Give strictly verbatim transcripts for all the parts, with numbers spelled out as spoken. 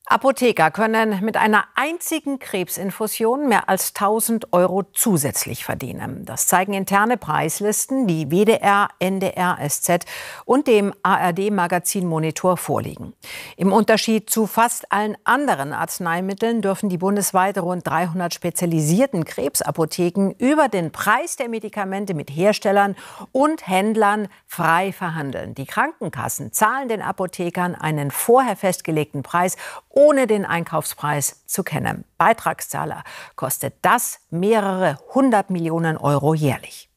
Apotheker können mit einer einzigen Krebsinfusion mehr als tausend Euro zusätzlich verdienen. Das zeigen interne Preislisten, die W D R, N D R, S Z und dem A R D-Magazin Monitor vorliegen. Im Unterschied zu fast allen anderen Arzneimitteln dürfen die bundesweit rund dreihundert spezialisierten Krebsapotheken über den Preis der Medikamente mit Herstellern und Händlern frei verhandeln. Die Krankenkassen zahlen den Apothekern einen vorher festgelegten Preis, ohne den Einkaufspreis zu kennen. Beitragszahler kostet das mehrere hundert Millionen Euro jährlich.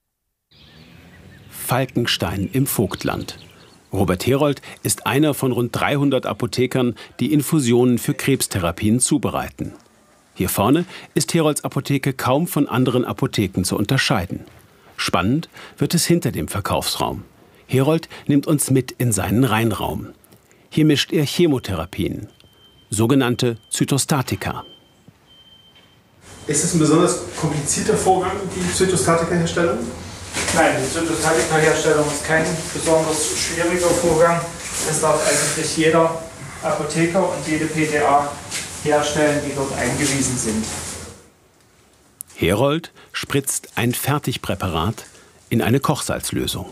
Falkenstein im Vogtland. Robert Herold ist einer von rund dreihundert Apothekern, die Infusionen für Krebstherapien zubereiten. Hier vorne ist Herolds Apotheke kaum von anderen Apotheken zu unterscheiden. Spannend wird es hinter dem Verkaufsraum. Herold nimmt uns mit in seinen Reinraum. Hier mischt er Chemotherapien, sogenannte Zytostatika. Ist es ein besonders komplizierter Vorgang, die Zytostatika-Herstellung? Nein, die Zytostatika-Herstellung ist kein besonders schwieriger Vorgang. Das darf eigentlich jeder Apotheker und jede P T A herstellen, die dort eingewiesen sind. Herold spritzt ein Fertigpräparat in eine Kochsalzlösung.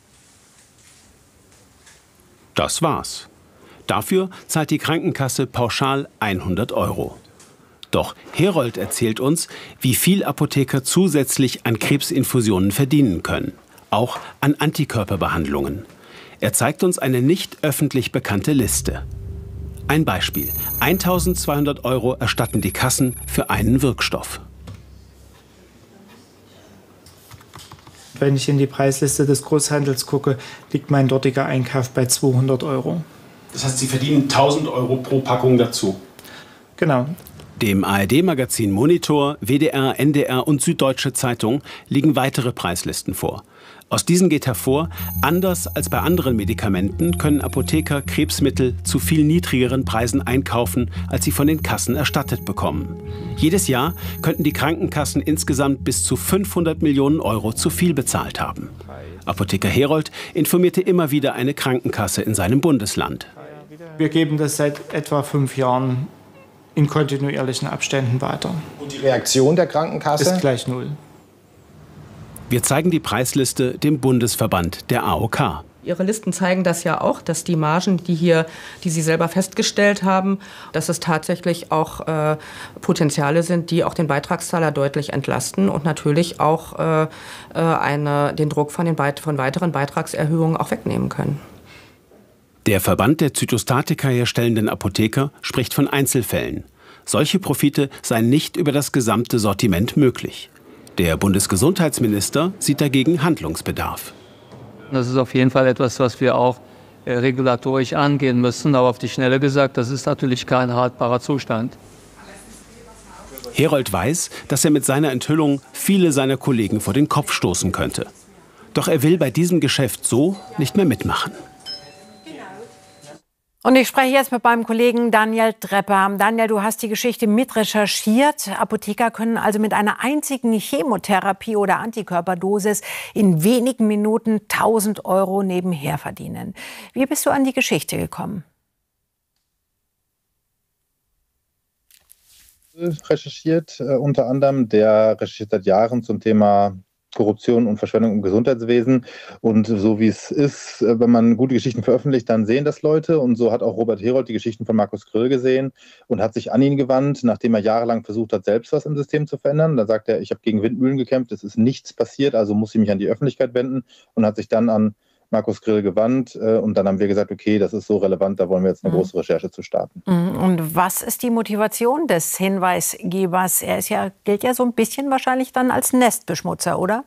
Das war's. Dafür zahlt die Krankenkasse pauschal hundert Euro. Doch Herold erzählt uns, wie viel Apotheker zusätzlich an Krebsinfusionen verdienen können. Auch an Antikörperbehandlungen. Er zeigt uns eine nicht öffentlich bekannte Liste. Ein Beispiel. eintausendzweihundert Euro erstatten die Kassen für einen Wirkstoff. Wenn ich in die Preisliste des Großhandels gucke, liegt mein dortiger Einkauf bei zweihundert Euro. Das heißt, Sie verdienen tausend Euro pro Packung dazu? Genau. Dem A R D-Magazin Monitor, W D R, N D R und Süddeutsche Zeitung liegen weitere Preislisten vor. Aus diesen geht hervor, anders als bei anderen Medikamenten können Apotheker Krebsmittel zu viel niedrigeren Preisen einkaufen, als sie von den Kassen erstattet bekommen. Jedes Jahr könnten die Krankenkassen insgesamt bis zu fünfhundert Millionen Euro zu viel bezahlt haben. Apotheker Herold informierte immer wieder eine Krankenkasse in seinem Bundesland. Wir geben das seit etwa fünf Jahren in kontinuierlichen Abständen weiter. Und die Reaktion der Krankenkasse? Ist gleich null. Wir zeigen die Preisliste dem Bundesverband der A O K. Ihre Listen zeigen das ja auch, dass die Margen, die hier, die Sie selber festgestellt haben, dass es tatsächlich auch äh, Potenziale sind, die auch den Beitragszahler deutlich entlasten und natürlich auch äh, eine, den Druck von, den Beit von weiteren Beitragserhöhungen auch wegnehmen können. Der Verband der Zytostatika herstellenden Apotheker spricht von Einzelfällen. Solche Profite seien nicht über das gesamte Sortiment möglich. Der Bundesgesundheitsminister sieht dagegen Handlungsbedarf. Das ist auf jeden Fall etwas, was wir auch äh, regulatorisch angehen müssen. Aber auf die Schnelle gesagt, das ist natürlich kein haltbarer Zustand. Herold weiß, dass er mit seiner Enthüllung viele seiner Kollegen vor den Kopf stoßen könnte. Doch er will bei diesem Geschäft so nicht mehr mitmachen. Und ich spreche jetzt mit meinem Kollegen Daniel Trepper. Daniel, du hast die Geschichte mit recherchiert. Apotheker können also mit einer einzigen Chemotherapie oder Antikörperdosis in wenigen Minuten tausend Euro nebenher verdienen. Wie bist du an die Geschichte gekommen? Recherchiert, äh, unter anderem, der recherchiert seit Jahren zum Thema Korruption und Verschwendung im Gesundheitswesen. Und so wie es ist, wenn man gute Geschichten veröffentlicht, dann sehen das Leute. Und so hat auch Robert Herold die Geschichten von Markus Grill gesehen und hat sich an ihn gewandt, nachdem er jahrelang versucht hat, selbst was im System zu verändern. Da sagt er, ich habe gegen Windmühlen gekämpft, es ist nichts passiert, also muss ich mich an die Öffentlichkeit wenden, und hat sich dann an Markus Grill gewandt. Und dann haben wir gesagt, okay, das ist so relevant, da wollen wir jetzt eine mhm. große Recherche zu starten. Und was ist die Motivation des Hinweisgebers? Er ist ja, gilt ja so ein bisschen wahrscheinlich dann als Nestbeschmutzer, oder?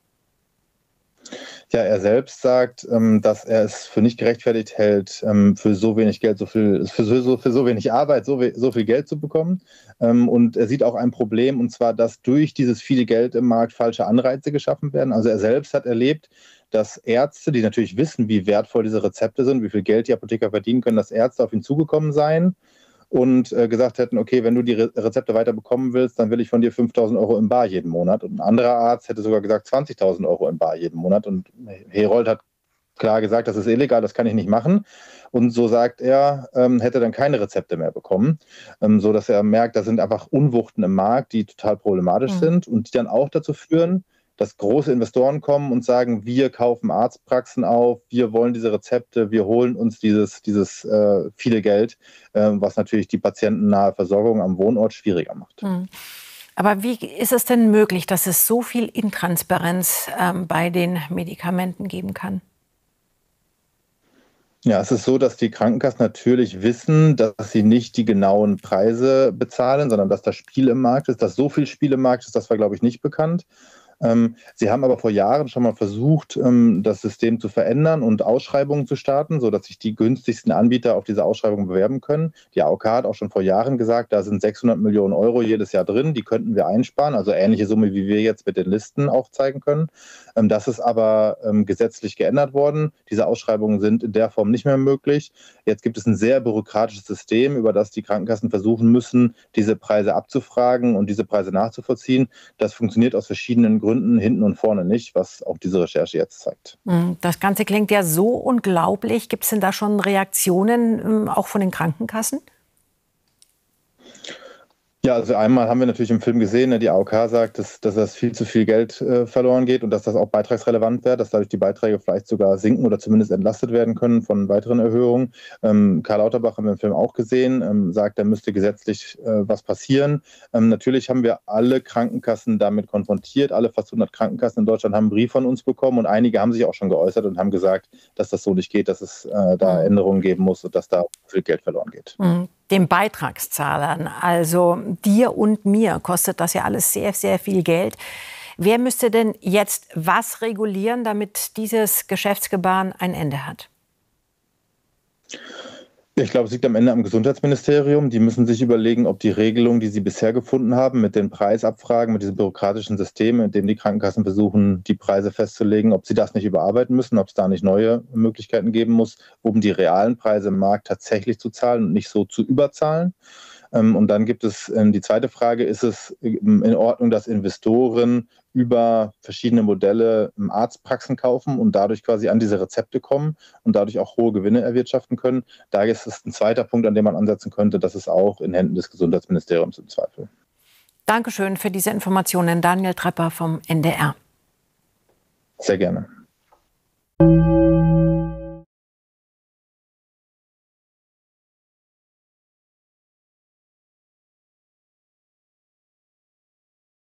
Ja, er selbst sagt, dass er es für nicht gerechtfertigt hält, für so wenig Geld, so viel, für so, für so wenig Arbeit, so, so viel Geld zu bekommen. Und er sieht auch ein Problem, und zwar, dass durch dieses viele Geld im Markt falsche Anreize geschaffen werden. Also er selbst hat erlebt, dass Ärzte, die natürlich wissen, wie wertvoll diese Rezepte sind, wie viel Geld die Apotheker verdienen können, dass Ärzte auf ihn zugekommen seien und äh, gesagt hätten, okay, wenn du die Re Rezepte weiter bekommen willst, dann will ich von dir fünftausend Euro im Bar jeden Monat. Und ein anderer Arzt hätte sogar gesagt zwanzigtausend Euro im Bar jeden Monat. Und Herold hat klar gesagt, das ist illegal, das kann ich nicht machen. Und so sagt er, ähm, hätte dann keine Rezepte mehr bekommen, ähm, so dass er merkt, da sind einfach Unwuchten im Markt, die total problematisch mhm. sind und die dann auch dazu führen, dass große Investoren kommen und sagen, wir kaufen Arztpraxen auf, wir wollen diese Rezepte, wir holen uns dieses, dieses äh, viele Geld, äh, was natürlich die patientennahe Versorgung am Wohnort schwieriger macht. Mhm. Aber wie ist es denn möglich, dass es so viel Intransparenz ähm, bei den Medikamenten geben kann? Ja, es ist so, dass die Krankenkassen natürlich wissen, dass sie nicht die genauen Preise bezahlen, sondern dass da Spiel im Markt ist. Dass so viel Spiel im Markt ist, das war, glaube ich, nicht bekannt. Ähm, sie haben aber vor Jahren schon mal versucht, ähm, das System zu verändern und Ausschreibungen zu starten, sodass sich die günstigsten Anbieter auf diese Ausschreibungen bewerben können. Die A O K hat auch schon vor Jahren gesagt, da sind sechshundert Millionen Euro jedes Jahr drin, die könnten wir einsparen, also ähnliche Summe, wie wir jetzt mit den Listen aufzeigen können. Ähm, das ist aber ähm, gesetzlich geändert worden. Diese Ausschreibungen sind in der Form nicht mehr möglich. Jetzt gibt es ein sehr bürokratisches System, über das die Krankenkassen versuchen müssen, diese Preise abzufragen und diese Preise nachzuvollziehen. Das funktioniert aus verschiedenen Gründen hinten und vorne nicht, was auch diese Recherche jetzt zeigt. Das Ganze klingt ja so unglaublich. Gibt es denn da schon Reaktionen, auch von den Krankenkassen? Ja, also einmal haben wir natürlich im Film gesehen, die A O K sagt, dass, dass das viel zu viel Geld äh, verloren geht und dass das auch beitragsrelevant wäre, dass dadurch die Beiträge vielleicht sogar sinken oder zumindest entlastet werden können von weiteren Erhöhungen. Ähm, Karl Lauterbach haben wir im Film auch gesehen, ähm, sagt, da müsste gesetzlich äh, was passieren. Ähm, natürlich haben wir alle Krankenkassen damit konfrontiert. Alle fast hundert Krankenkassen in Deutschland haben einen Brief von uns bekommen und einige haben sich auch schon geäußert und haben gesagt, dass das so nicht geht, dass es äh, da Änderungen geben muss und dass da viel Geld verloren geht. Mhm. Den Beitragszahlern, also dir und mir, kostet das ja alles sehr, sehr viel Geld. Wer müsste denn jetzt was regulieren, damit dieses Geschäftsgebaren ein Ende hat? Ich glaube, es liegt am Ende am Gesundheitsministerium. Die müssen sich überlegen, ob die Regelung, die sie bisher gefunden haben, mit den Preisabfragen, mit diesem bürokratischen System, in dem die Krankenkassen versuchen, die Preise festzulegen, ob sie das nicht überarbeiten müssen, ob es da nicht neue Möglichkeiten geben muss, um die realen Preise im Markt tatsächlich zu zahlen und nicht so zu überzahlen. Und dann gibt es die zweite Frage, ist es in Ordnung, dass Investoren über verschiedene Modelle Arztpraxen kaufen und dadurch quasi an diese Rezepte kommen und dadurch auch hohe Gewinne erwirtschaften können? Da ist es ein zweiter Punkt, an dem man ansetzen könnte. Das ist auch in Händen des Gesundheitsministeriums im Zweifel. Dankeschön für diese Informationen, Daniel Trepper vom N D R. Sehr gerne.